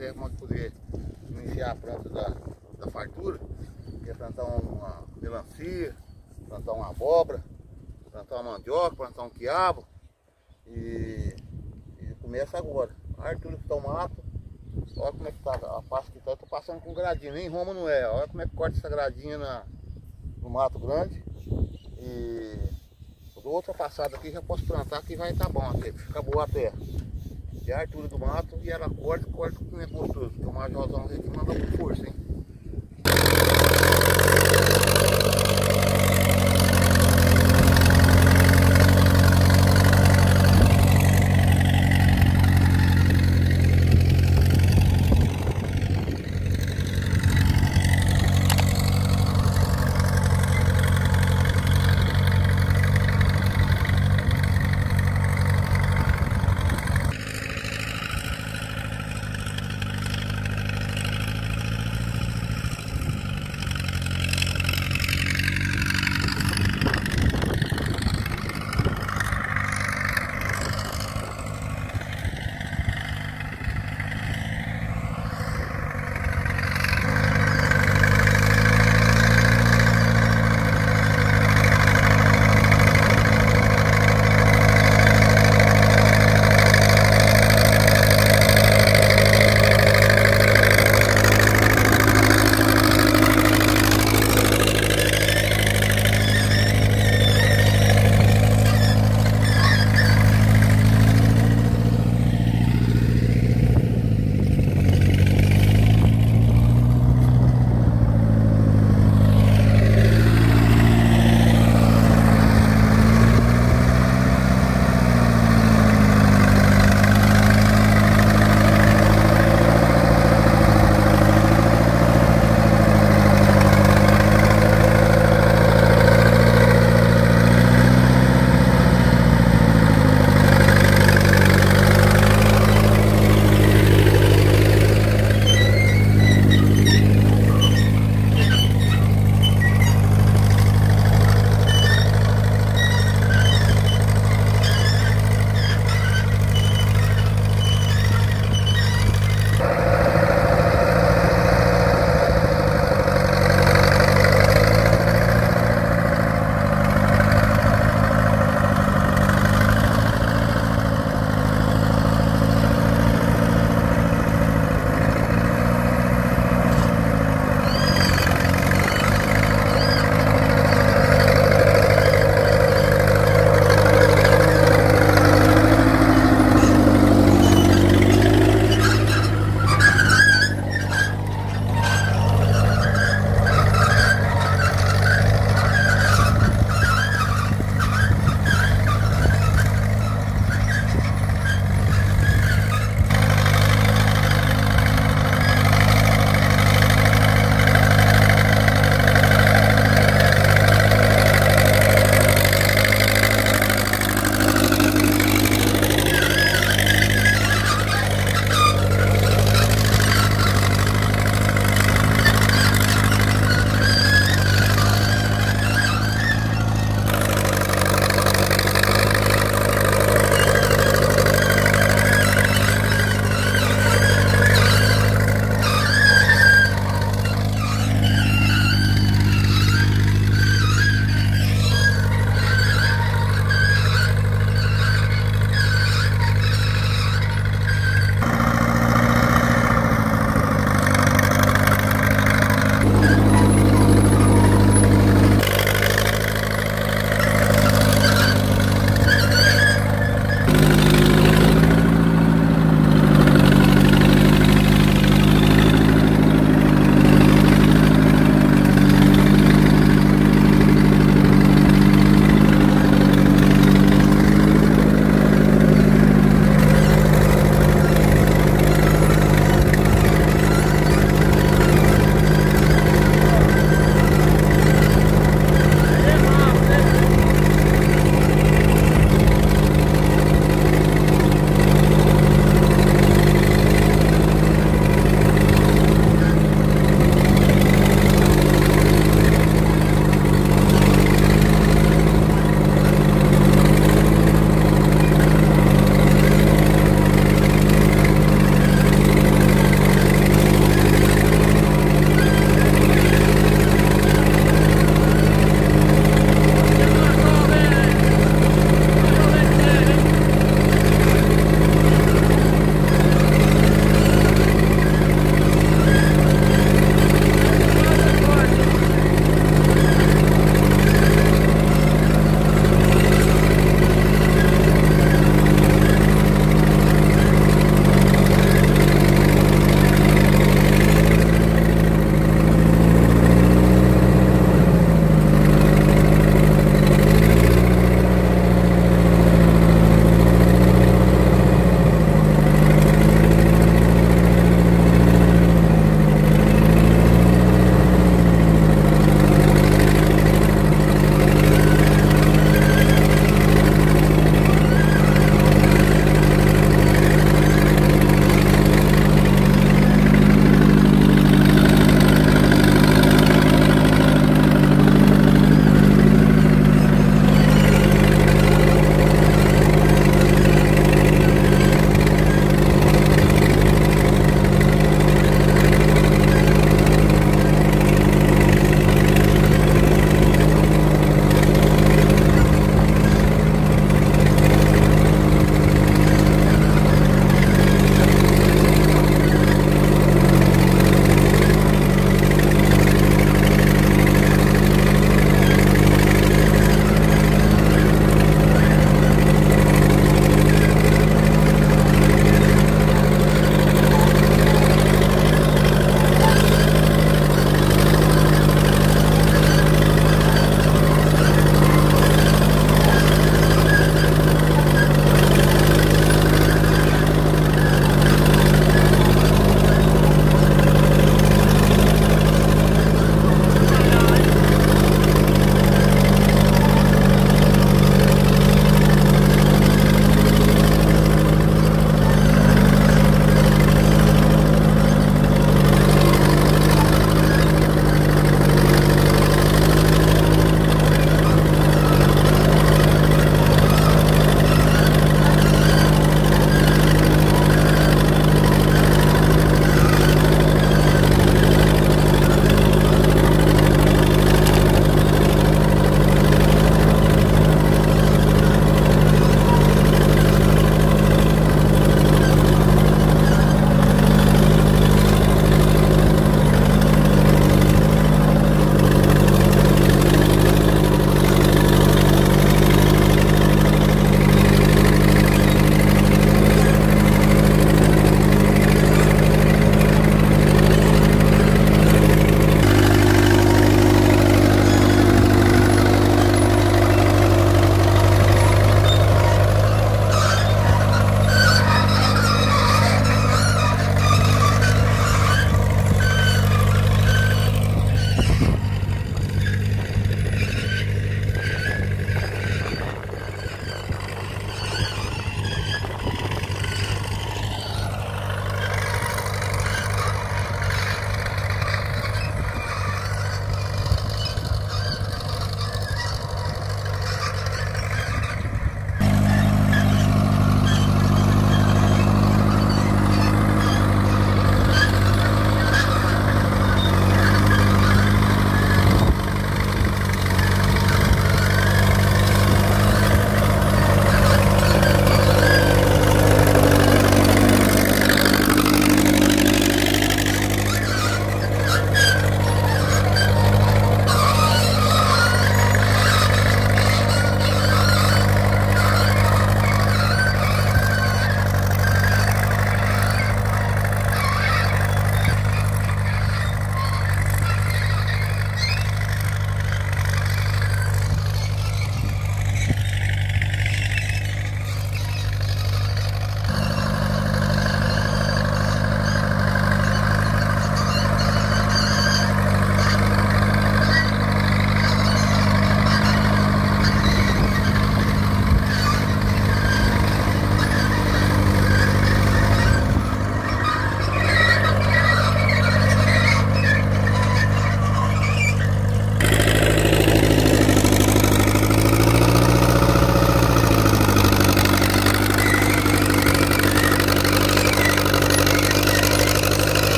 até poder iniciar a planta da fartura, que é plantar uma melancia, plantar uma abóbora, plantar uma mandioca, plantar um quiabo e começa agora. Arthur que tá o mato, olha como é que tá a pasta que tá, eu tô passando com gradinha, nem Roma não é, olha como é que corta essa gradinha no mato grande e outra passada aqui já posso plantar que vai estar bom aqui, fica boa a terra. E a altura do mato e ela corta como é gostoso, porque o majorzão aqui manda com força, hein?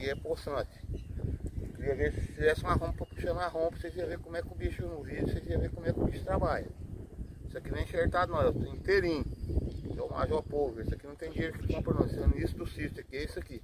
aqui é poçante. Eu queria ver se tivesse uma rompa puxando a rompa, vocês iam ver como é que o bicho no vídeo, vocês iam ver como é que o bicho trabalha. Isso aqui não é enxertado não, é inteirinho. É o Major Polvo, isso aqui não tem dinheiro que compra não, esse é o início do sítio aqui, é isso aqui.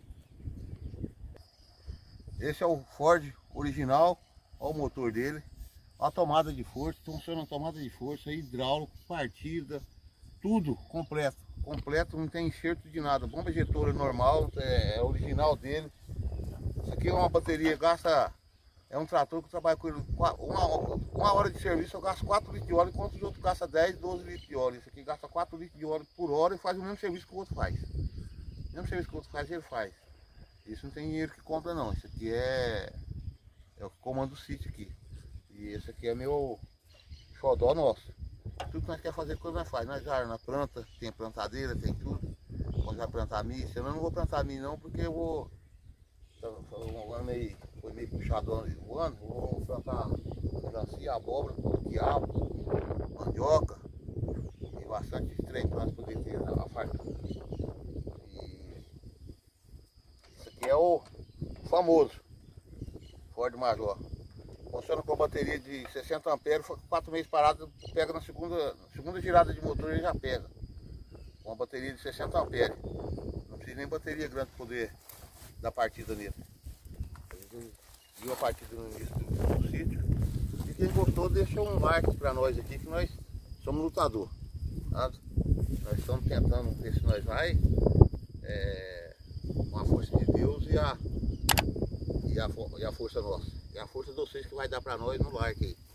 Esse é o Ford original, olha o motor dele. A tomada de força, funciona a tomada de força, hidráulico, partida, tudo completo. Completo, não tem enxerto de nada. Bomba injetora normal, é original dele. Isso aqui é uma bateria, gasta. É um trator que eu trabalho com ele. Uma hora de serviço eu gasto 4 litros de óleo, enquanto os outros gastam 10, 12 litros de óleo. Isso aqui gasta 4 litros de óleo por hora e faz o mesmo serviço que o outro faz. O mesmo serviço que o outro faz, ele faz. Isso não tem dinheiro que compra não. Isso aqui é o que comanda o sítio aqui. E esse aqui é meu xodó nosso. Tudo que nós queremos fazer, coisa nós faz. Nós já na planta, tem plantadeira, tem tudo. Quando vai plantar milho, eu não vou plantar milho não, porque eu vou. Foi meio puxado o ano, vou plantar melancia, abóbora, quiabo, mandioca e bastante trem para nós poder ter a fartura. E isso aqui é o famoso Ford Major. Funciona com a bateria de 60 amperes, 4 meses parado, pega na segunda girada de motor ele já pega. Com uma bateria de 60 amperes. Não precisa nem bateria grande para poder dar partida nele. A gente viu a partida no início do sítio. E quem gostou deixa um like para nós aqui, que nós somos lutador. Tá? Nós estamos tentando ver se nós vai com a força de Deus e a força nossa. É a força de vocês que vai dar para nós no like aí.